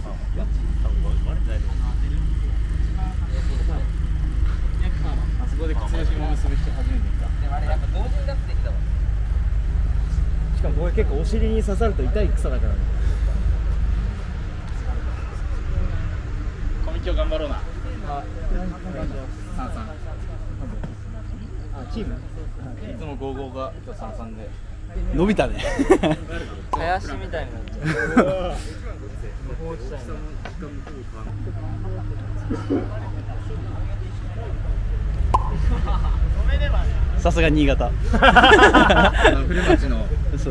あそこで靴の紐結ぶ人初めて見た。 でもあれやっぱ同時になってきたわ。 しかもこれ結構お尻に刺さると痛い草だからね。 コミケを頑張ろうな。 あ、 三三。 あ、チーム。 いつも55が今日三三で。 伸びたね。 林みたいになっちゃう。 さすが新潟。 古町の。 そうそう。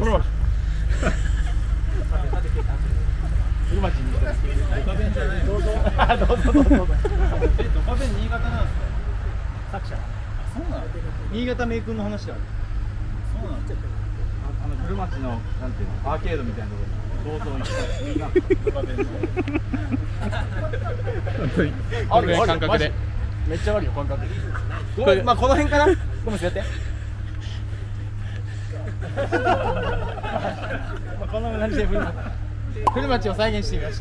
古町に。ドカベンじゃない。どうぞ。どうぞ。ドカベン新潟なんですか。 作者。 そうなの。 新潟名君の話だ。 そうなの。古町のなんていうのアーケードみたいなところに銅像にドカベンの。本当に。ある感覚で。 めっちゃあるよ感覚。 まあこの辺かな。ごめんやって。 こんな感じで古町を再現してみました。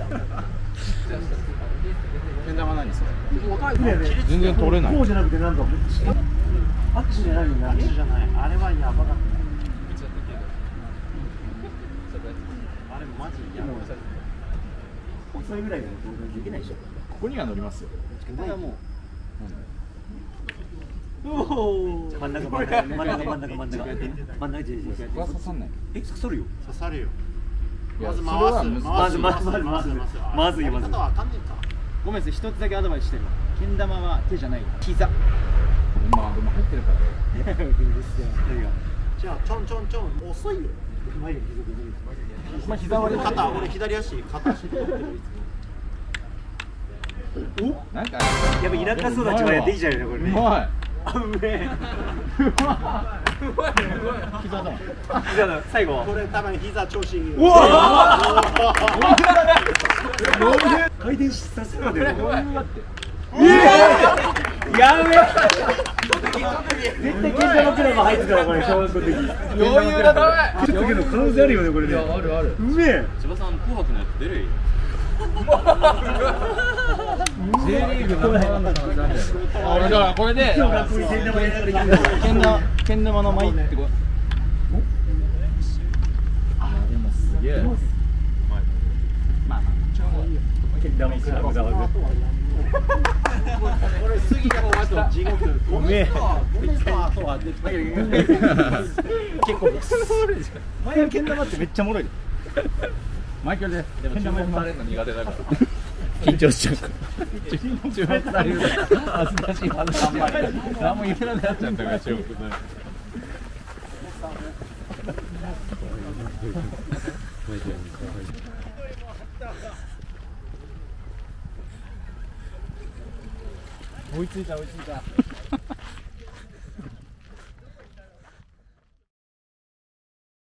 けん玉何それ。 全然取れない。 こうじゃなくてなんかアクシじゃないよね。アクシじゃない。あれはやばかった。あれマジやばい。遅いぐらいでもできないでしょ。 ここには乗りますよ。 これはもう。おお。真ん中真ん中真ん中真ん中真ん中真ん中じいじ。 これは刺さんない。 え、刺さるよ。 刺さるよ。 まずまずごめんなさい、一つだけアドバイスしてる。けん玉は手じゃない。膝。 まあでも入ってるから。 じゃあちょんちょんちょん遅いよ。 まあ膝割り。 肩、俺左足片足でやってる。 お、なんかやっぱ田舎育ちはやっていいじゃないのこれね。 うまい。 あ、うめえ。膝だ。膝だ。最後。 これ多分膝調子いいよ。 うわ。回転させるんだよ。やべえ。絶対ケン玉クラブ入ってたわこれ小学校の時。 余裕だね。 ちょっとけど可能性あるよねこれね。 あるある。 うめえ。 千葉さん紅白のやつ出るよ。 J リーグのなんだろう。だからこれでけん玉の舞ってこ。 あでもすげえ。 まあけん玉クラブだわ。 これ次の方は地獄。 うめえ。 ごめんな後はできたけど。 結構です。前のけん玉ってめっちゃおもろい。 マイケルでも注目されるの苦手だから。 緊張しちゃうから。 注目される。恥ずかしい恥ずかしい。何も言えなくなっちゃったから注目される。 追いついた追いついた。